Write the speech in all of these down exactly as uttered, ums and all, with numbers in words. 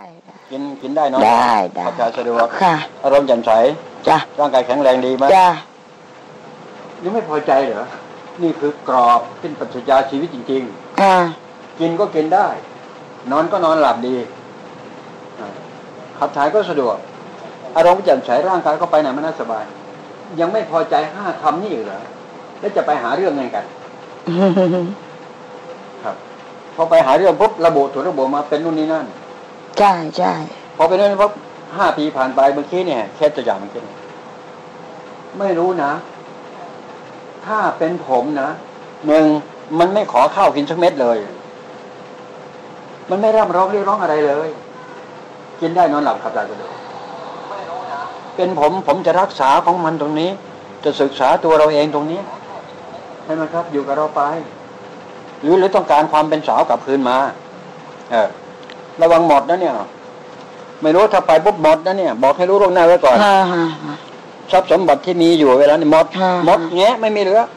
กินกินได้เนาะได้ได้ขับถ่ายสะดวกค่ะอารมณ์แจ่มใสจ้ะร่างกายแข็งแรงดีไหมจ้ะยังไม่พอใจเหรอนี่คือกรอบเป็นปรัชญาชีวิตจริงๆอ่ากินก็กินได้นอนก็นอนหลับดีขับถ่ายก็สะดวกอารมณ์แจ่มใสร่างกายก็ไปไหนไม่น่าสบายยังไม่พอใจห้าคำนี่เหรอแล้วจะไปหาเรื่องไงกันครับพอไปหาเรื่องปุ๊บระบุถูกระบุมาเป็นนู่นนี่นั่นใช่ใช่พอเป็นนู่นนี่ปุ๊บห้าปีผ่านไปเมื่อกี้เนี่ยแค่ตัวอย่างเมื่อกี้ไม่รู้นะถ้าเป็นผมนะหนึ่งมันไม่ขอข้าวกินสักเม็ดเลยมันไม่ร่ำร้องเรียกร้องอะไรเลยกินได้นอนหลับขับถ่ายก็ได้เป็นผมผมจะรักษาของมันตรงนี้จะศึกษาตัวเราเองตรงนี้ใช่ไหมครับอยู่กับเราไปหรือหรือต้องการความเป็นสาวกลับคืนมาเออระวังหมดนะเนี่ยไม่รู้ถ้าไปปุ๊บหมดนะเนี่ยบอกให้รู้ล่วงหน้าไว้ก่อนทรัพย์สมบัติที่มีอยู่เวลานี่หมดหมดแงะไม่มีเหลือ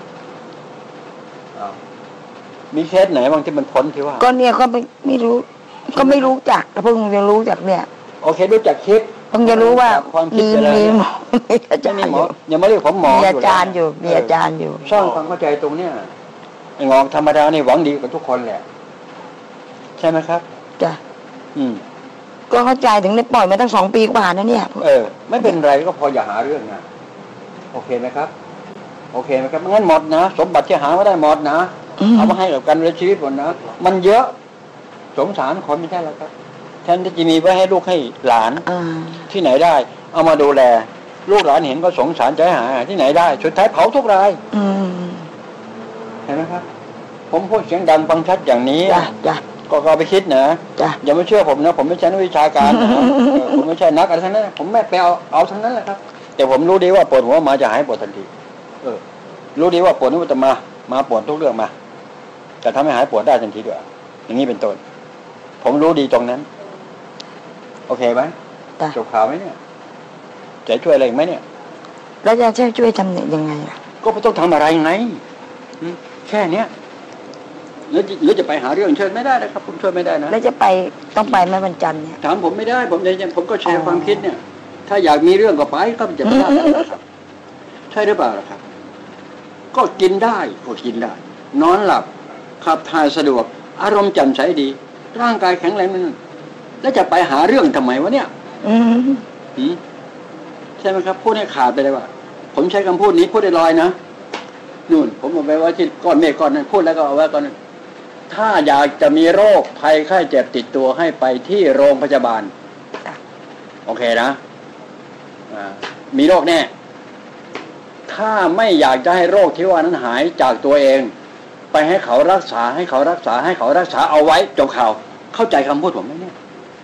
มีเคสไหนบ้างที่มันพ้นที่ว่าก็เนี่ยก็ไม่ไม่รู้ก็ไม่รู้จักเพิ่งจะรู้จักเนี่ยโอเครู้จักคิดเพิ่งจะรู้ว่ามีมีหมออาจารย์หมออย่ามาเรียกผมหมอมีอาจารย์อยู่มีอาจารย์อยู่สร้างความเข้าใจตรงเนี้ยไอ้งอกธรรมดานี่หวังดีกับทุกคนแหละใช่ไหมครับจ้ะอืมก็เข้าใจถึงได้ปล่อยมาตั้งสองปีกว่านะเนี่ยเออไม่เป็นไรก็พออย่าหาเรื่องนะโอเคไหมครับโอเคไหมครับงั้นหมดนะสมบัติที่หาไม่ได้หมดนะเอามาให้กับการในชีวิตหมดนะมันเยอะสงสารคนไม่ใช่หรอครับแทนที่จะมีไว้ให้ลูกให้หลานที่ไหนได้เอามาดูแลลูกหลานเห็นก็สงสารใจหายที่ไหนได้สุดท้ายเผาทุกรายเห็นไหมครับผมพูดเสียงดังฟังชัดอย่างนี้ก็ก็ไปคิดนะอย่าไม่เชื่อผมนะผมไม่ใช่นักวิชาการนะผมไม่ใช่นักอะไรทั้งนั้นผมไม่ไปเอาเอาทั้งนั้นแหละครับแต่ผมรู้ดีว่าปวดหัวมาจะหายปวดทันทีเออรู้ดีว่าปวดนี่มันจะมามาปวดทุกเรื่องมาจะทำให้หายปวดได้ทันทีด้วยอย่างนี้เป็นต้นผมรู้ดีตรงนั้นโอเคไหมจบข่าวไหมเนี่ยจะช่วยอะไรไหมเนี่ยแล้วจะช่วยช่วยทำยังไงล่ะก็ไม่ต้องทำอะไรไงแค่เนี้ยหรือหรือจะไปหาเรื่องช่วยไม่ได้นะครับผมช่วยไม่ได้นะแล้วจะไปต้องไปแม่วันจันทร์เนี่ยถามผมไม่ได้ผมจะผมก็แชร์ความคิดเนี่ยถ้าอยากมีเรื่องก็ไปก็จะไม่ได้ครับใช่หรือเปล่าล่ะครับก็กินได้ก็กินได้นอนหลับขับถ่ายสะดวกอารมณ์แจ่มใสดีร่างกายแข็งแรงนั่นแล้วจะไปหาเรื่องทำไมวะเนี่ยอืมใช่ไหมครับพูดให้ขาดไปเลยว่าผมใช้คำพูดนี้พูดได้ลอยนะนู่นผมเอาไปไว้ที่ก้อนเมฆก้อนนั้นพูดแล้วก็เอาไว้ก้อนนั้นถ้าอยากจะมีโรคภัยไข้เจ็บติดตัวให้ไปที่โรงพยาบาลโอเคนะมีโรคแน่ถ้าไม่อยากจะให้โรคที่ว่านั้นหายจากตัวเองไปให้เขารักษาให้เขารักษาให้เขารักษาเอาไว้จบข่าวเข้าใจคำพูดผมไหมเนี่ย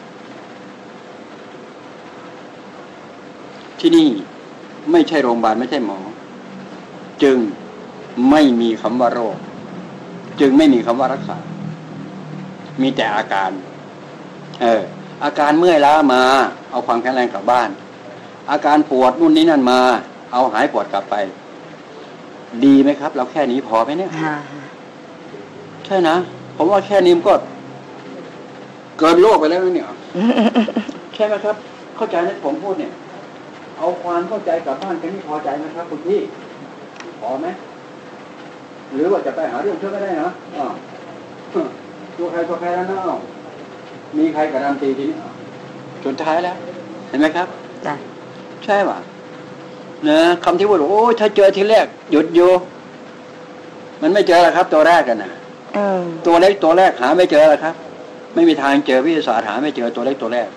ที่นี่ไม่ใช่โรงพยาบาลไม่ใช่หมอจึงไม่มีคำว่าโรคจึงไม่มีคำว่ารักษามีแต่อาการเอออาการเมื่อยล้ามาเอาความแข็งแรงกลับบ้านอาการปวดนู่นนี่นั่นมาเอาหายปวดกลับไปดีไหมครับเราแค่นี้พอไหมเนี่ยใช่นะผมว่าแค่นี้มันก็เกินโลกไปแล้วนะเนี่ยใช่ไหมครับเข้าใจนะผมพูดเนี่ยเอาความเข้าใจกลับบ้านแค่นี้พอใจไหมครับคุณพี่พอไหมหรือว่าจะไปหาเรื่องช่วยก็ได้นะอ๋อตัวใครตัวใครแล้วนะมีใครการันตีทีนี้สุดท้ายแล้วเห็นไหมครับใช่ป่ะนะคำที่ว่าโอ้ถ้าเจอทีแรกหยุดอยู่มันไม่เจอแล้วครับตัวแรกกันนะตัวเล็กตัวแรกหาไม่เจอแล้วครับไม่มีทางเจอวิทยาศาสตร์หาไม่เจอตัวเล็กตัวแรก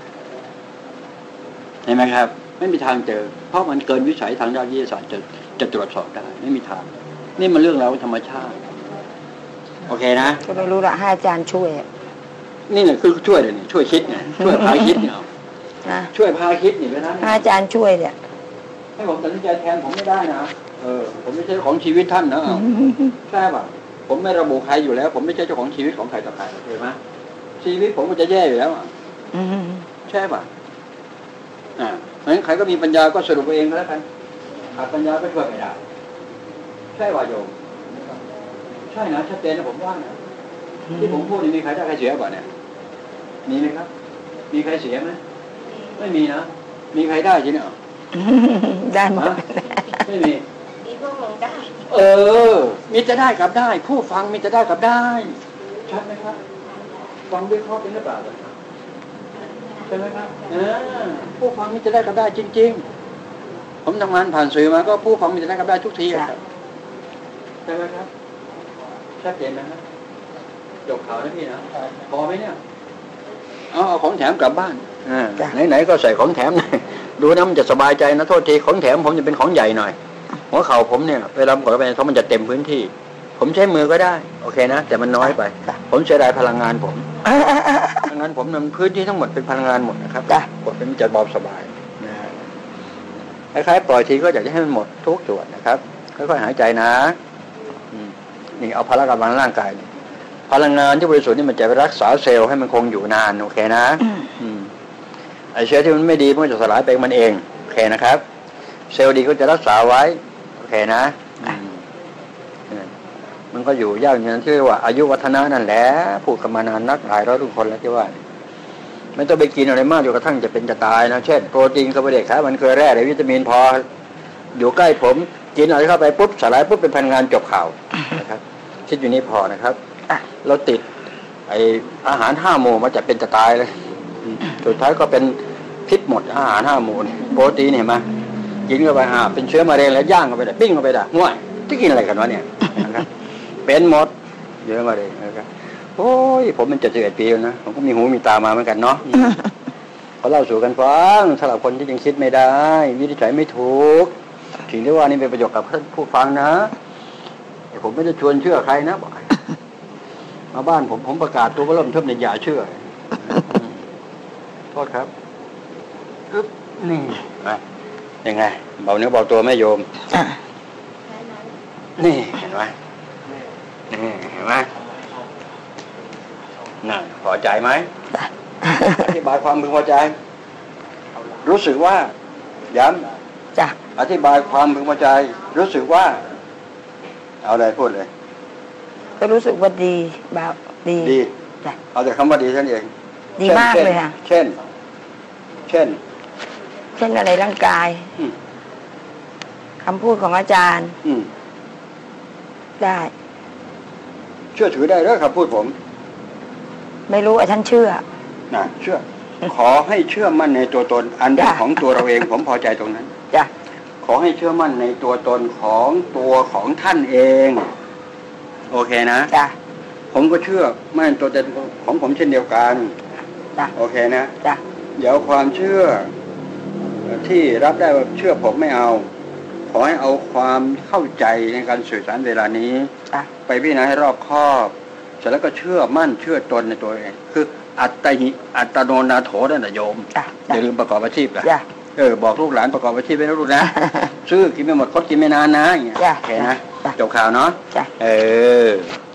เห็นไหมครับไม่มีทางเจอเพราะมันเกินวิสัยทางด้านวิทยาศาสตร์จะจะตรวจสอบได้ไม่มีทางนี่มันเรื่องราวธรรมชาติโอเคนะก็ไม่รู้ละให้อาจารย์ช่วยนี่แหละคือช่วยเลยช่วยคิดไงช่วยพาคิดเนี่ยช่วยพาคิดนี่ไปนะให้อาจารย์ช่วยเนี่ยให้ผมตัดสินใจแทนผมไม่ได้นะเออผมไม่ใช่ของชีวิตท่านนะใช่ป่ะผมไม่ระบุใครอยู่แล้วผมไม่ใช่เจ้าของชีวิตของใครต่อใครเห็นไหมชีวิตผมมันจะแย่อยู่แล้วอ่ะใช่ป่ะอ่าเพราะฉะนั้นใครก็มีปัญญาก็สรุปเองก็แล้วกันขาดปัญญาก็ช่วยไม่ได้ใช่ป่ะโยมใช่นะชัดเจนนะผมว่านะที่ผมพูดนี่มีใครได้ใครเสียป่ะเนี่ยมีไหมครับมีใครเสียไหมไม่มีนะมีใครได้จริงเหรอได้หมดไม่มีมีพวกหนูได้เออมีจะได้กับได้ ผู้ฟังมีจะได้กับได้ชัดไหมครับฟังวิเคราะห์เป็นหรือเปล่าใช่ไหมครับเออผู้ฟังมีจะได้กับได้จริงๆผมทำงานผ่านสื่อมาก็ผู้ฟังมีจะได้กับได้ทุกทีครับใช่ไหมครับชัดเจนนะครับจบข่าวนะพี่นะพอไหมเนี่ยเอาเอาของแถมกลับบ้านอ่าไหนๆก็ใส่ของแถมหน่อยดูนะมันจะสบายใจนะโทษทีของแถมผมจะเป็นของใหญ่หน่อยหัวเข่าผมเนี่ยเวลาผมกดไปเพราะมันจะเต็มพื้นที่ผมใช้มือก็ได้โอเคนะแต่มันน้อยไปผมเสียดายพลังงานผมพลังงานผมมันพื้นที่ทั้งหมดเป็นพลังงานหมดนะครับกดเป็นมันจะเบาสบายนะคล้ายๆปล่อยทีก็อยากจะให้มันหมดทุกส่วนนะครับค่อยๆหายใจนะนี่เอาพลังกำลังร่างกายพลังงานที่บริสุทธิ์นี่มันจะไปรักษาเซลล์ให้มันคงอยู่นานโอเคนะไอเชื้อที่มันไม่ดีมันจะสลายไปมันเองโอเคนะครับเซลล์ดีก็จะรักษาไว้โอเคนะมันก็อยู่ยาวอย่างนั้นที่เรียกว่าอายุวัฒนะนั่นแหละพูดกันมานานนักหลายร้อยทุกคนแล้วที่ว่าไม่ต้องไปกินอะไรมากจนกระทั่งจะเป็นจะตายนะเช่นโปรตีนคาร์โบไฮเดรตครับมันคือแร่หรือวิตามินพออยู่ใกล้ผมกินอะไรเข้าไปปุ๊บสลายปุ๊บเป็นพลังงานจบข่าวนะครับคิดอยู่นี่พอนะครับเราติดไออาหารห้าหมู่มาจะเป็นจะตายเลยสุดท้ายก็เป็นพิษหมดอาหารห้าหมู่โปรตีนเห็นไหมกินเข้าไปอ่าเป็นเชื้อมะเร็งแล้วย่างเข้าไปได้ปิ้งเข้าไปได้ง่วยจะกินอะไรกันวะเนี่ยนะครับเป็นหมดเยอะมากเลยนะครับโอ้ยผมเป็นเจ็ดสิบเอ็ดปีแล้วนะผมก็มีหูมีตามาเหมือนกันเนาะเขาเล่าสู่กันฟังสำหรับคนที่ยังคิดไม่ได้วินิจฉัยไม่ถูกสิ่งที่ว่านี่เป็นประโยชน์กับท่านผู้ฟังนะผมไม่ได้ชวนเชื่อใครนะมาบ้านผมผมประกาศตัวก็เริ่มเทิมในอย่าเชื่อโทษครับอึ๊บนี่ยังไงเบาเนื้อเบาตัวแม่โยมนี่เห็นไหมนี่เห็นไหมน่ะพอใจไหมอธิบายความพึงพอใจรู้สึกว่าย้ำจ้ะอธิบายความพึงพอใจรู้สึกว่าเอาอะไรพูดเลยก็รู้สึกว่าดีแบบดีดีจ้ะเอาแต่คำว่าดีท่านเองดีมากเลยค่ะเช่นเช่นเช่นอะไรร่างกายคำพูดของอาจารย์ได้เชื่อถือได้หรือครับพูดผมไม่รู้อ่ะฉันเชื่อนะเชื่อขอให้เชื่อมั่นในตัวตนอันเป็นของตัวเราเองผมพอใจตรงนั้นจ้ะขอให้เชื่อมั่นในตัวตนของตัวของท่านเองโอเคนะจ้ะผมก็เชื่อมั่นตัวตนของผมเช่นเดียวกันจ้ะโอเคนะจ้ะเดี๋ยวความเชื่อที่รับได้ว่าเชื่อผมไม่เอาขอให้เอาความเข้าใจในการสื่อสารเวลานี้ไปพิจารณาให้รอบคอบเสร็จแล้วก็เชื่อมั่นเชื่อตนในตัวเองคืออัตติอัตโนนาโถนั่นแหละโยมอย่าลืมประกอบอาชีพนะเออบอกลูกหลานประกอบอาชีพไว้นะลูกนะซื้อกินไม่หมดคดกินไม่นานนะอย่างเงี้ยโอเคนะจบข่าวเนาะเออ